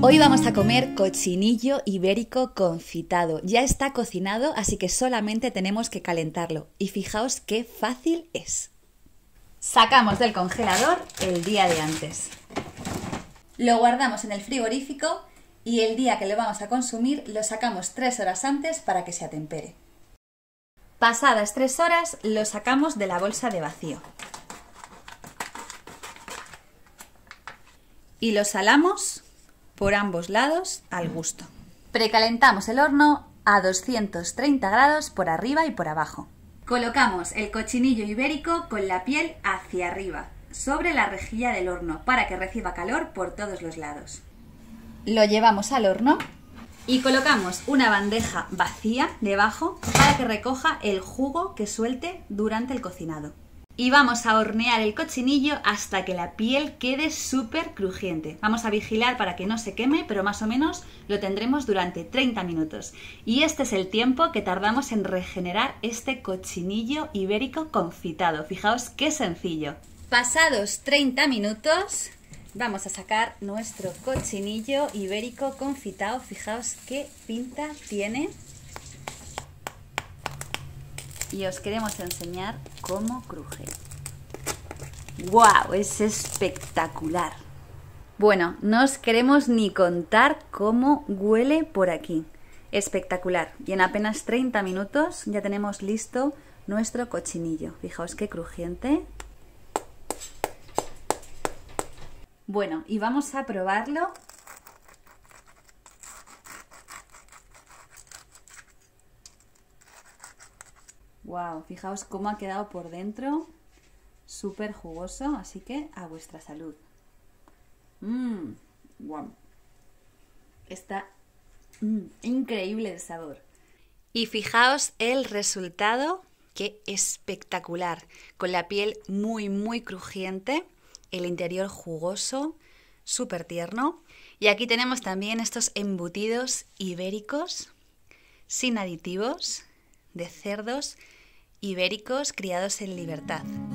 Hoy vamos a comer cochinillo ibérico confitado. Ya está cocinado, así que solamente tenemos que calentarlo. Y fijaos qué fácil es. Sacamos del congelador el día de antes. Lo guardamos en el frigorífico y el día que lo vamos a consumir lo sacamos 3 horas antes para que se atempere. Pasadas 3 horas lo sacamos de la bolsa de vacío. Y lo salamos por ambos lados al gusto. Precalentamos el horno a 230 grados por arriba y por abajo. Colocamos el cochinillo ibérico con la piel hacia arriba, sobre la rejilla del horno, para que reciba calor por todos los lados. Lo llevamos al horno y colocamos una bandeja vacía debajo para que recoja el jugo que suelte durante el cocinado. Y vamos a hornear el cochinillo hasta que la piel quede súper crujiente. Vamos a vigilar para que no se queme, pero más o menos lo tendremos durante 30 minutos. Y este es el tiempo que tardamos en regenerar este cochinillo ibérico confitado. Fijaos qué sencillo. Pasados 30 minutos, vamos a sacar nuestro cochinillo ibérico confitado. Fijaos qué pinta tiene. Y os queremos enseñar cómo cruje. ¡Guau! Es espectacular. Bueno, no os queremos ni contar cómo huele por aquí. Espectacular. Y en apenas 30 minutos ya tenemos listo nuestro cochinillo. Fijaos qué crujiente. Bueno, y vamos a probarlo. Wow, fijaos cómo ha quedado por dentro, súper jugoso, así que a vuestra salud. Wow. Está increíble el sabor. Y fijaos el resultado, qué espectacular, con la piel muy crujiente, el interior jugoso, súper tierno. Y aquí tenemos también estos embutidos ibéricos, sin aditivos, de cerdos ibéricos criados en libertad.